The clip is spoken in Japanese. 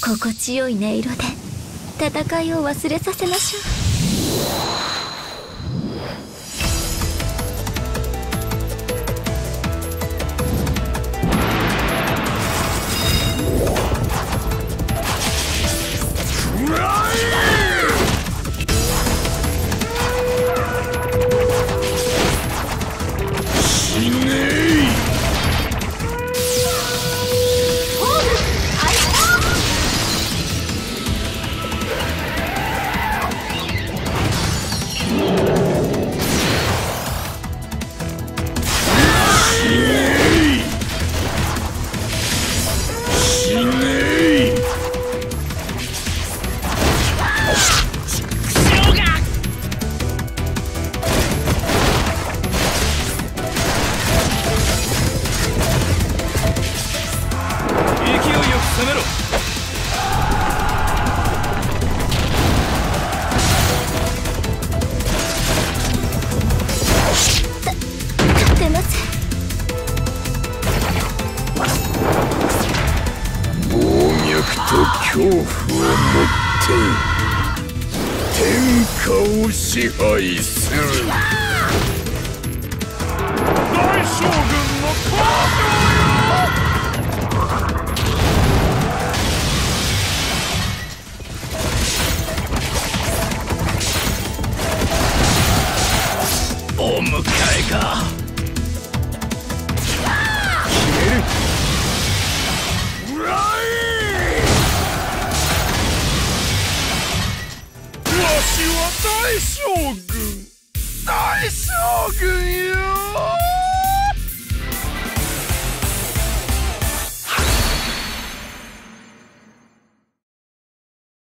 心地よい音色で戦いを忘れさせましょう。 攻めろ。 立てません。 暴虐と恐怖をもって天下を支配する。 大将軍の登場よ。お迎えか。 決める。 わしは大将軍よ。